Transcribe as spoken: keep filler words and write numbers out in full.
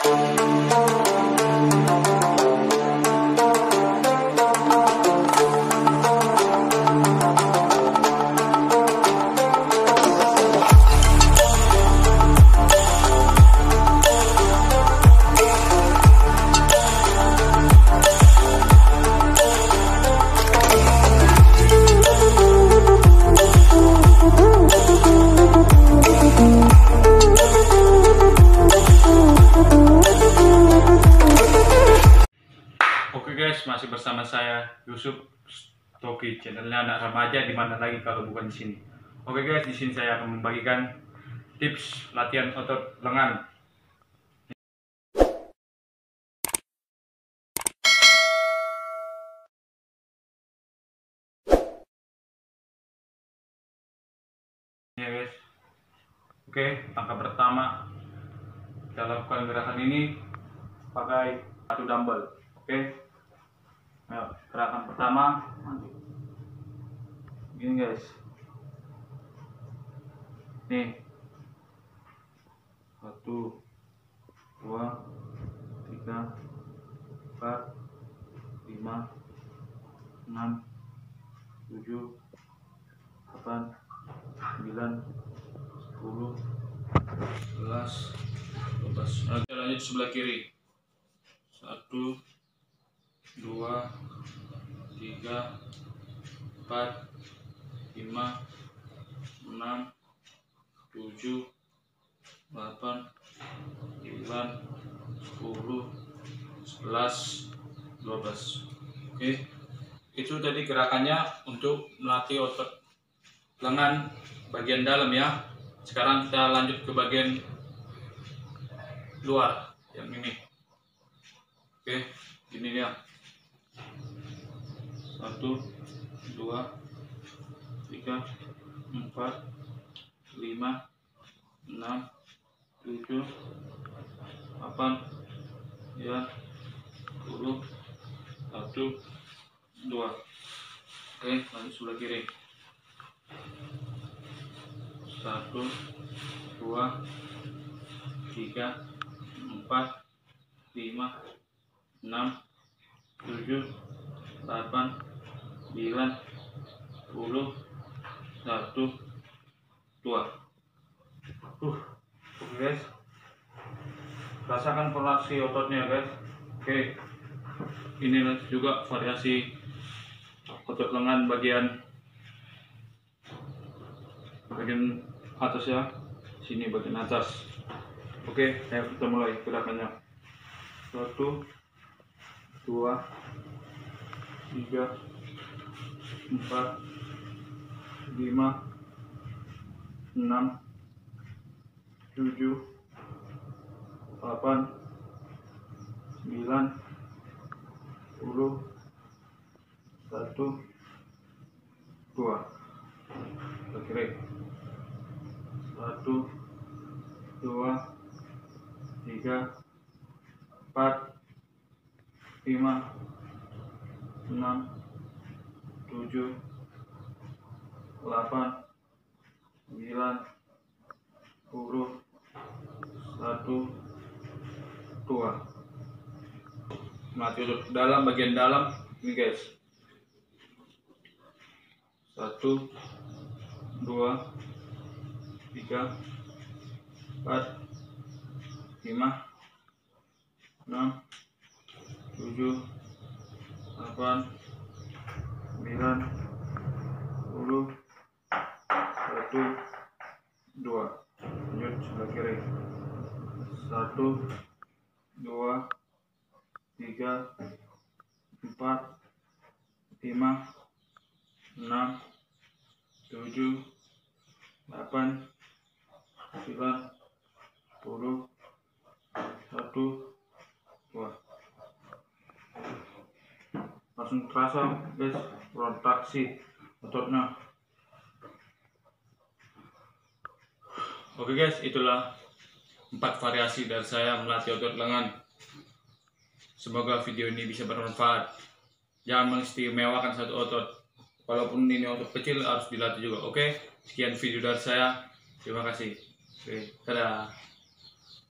Masih bersama saya Yusuf Toki, channelnya anak remaja, di mana lagi kalau bukan di sini. Oke guys, di sini saya akan membagikan tips latihan otot lengan. Ya guys. Oke, langkah pertama kita lakukan gerakan ini pakai satu dumbbell. Oke. Ayo, gerakan pertama gini guys, nih satu dua tiga empat lima enam tujuh delapan sembilan sepuluh sebelas dua belas. Oke, lanjut sebelah kiri. Satu dua tiga empat lima enam tujuh delapan sembilan sepuluh sebelas dua belas. Oke, itu tadi gerakannya untuk melatih otot lengan bagian dalam ya. Sekarang kita lanjut ke bagian luar yang ini. Oke, ini dia. Satu, dua, tiga, empat, lima, enam, tujuh, delapan, sembilan, sepuluh, satu, dua. Oke, lanjut sebelah kiri. Satu, dua, tiga, empat, lima, enam, tujuh, delapan, sembilan, sepuluh, satu, dua. Uh, oke guys, rasakan variasi ototnya guys. Oke, ini juga variasi otot lengan bagian bagian atas ya, sini bagian atas. Oke, ayo kita mulai gerakannya. Satu, dua, tiga, empat, lima, enam, tujuh, delapan, sembilan, sepuluh, satu, dua. Oke, satu, dua, tiga, empat, lima, enam, tujuh, delapan, sembilan, sepuluh, satu, dua. Mati otot dalam, bagian dalam ini guys. Satu, dua, tiga, empat, lima, enam, tujuh, delapan, sembilan, sepuluh, satu, dua. Lanjut sebelah kiri. Satu, dua, tiga, empat, lima, enam, tujuh, delapan, sembilan, sepuluh, satu, dua. Langsung terasa guys kontraksi ototnya. Oke guys, itulah empat variasi dari saya melatih otot lengan. Semoga video ini bisa bermanfaat. Jangan mengistimewakan satu otot, walaupun ini otot kecil harus dilatih juga. Oke, sekian video dari saya. Terima kasih. Oke, dadah.